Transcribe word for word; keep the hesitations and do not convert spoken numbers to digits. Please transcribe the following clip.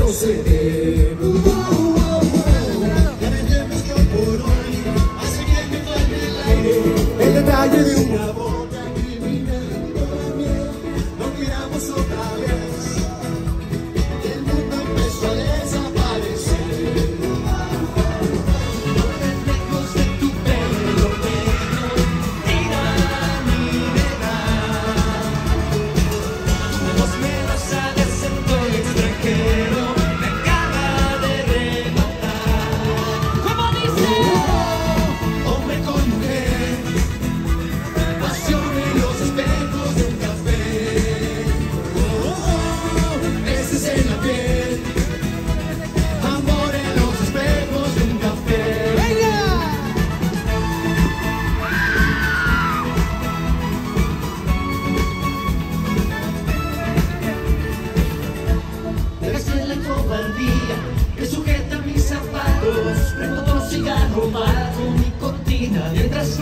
proceder. Uh, uh, uh, uh. Ya vendemos por hoy, hace bien que falte el aire. El detalle de una boca criminal también. No miramos otra vez. El mundo empezó a desaparecer. Los reflejos de tu pelo negro tiran mi verdad. Tu voz melosa de acento extranjero me acaba de rematar. ¿Cómo dice? Hombre con mujer, pasión en los espejos de un café. Oh, oh, oh, besos en la piel, amor en los espejos de un café. ¡Venga! Dejaste la cobardía que sujeta mis zapatos, prendo otro cigarro bajo mi cortina mientras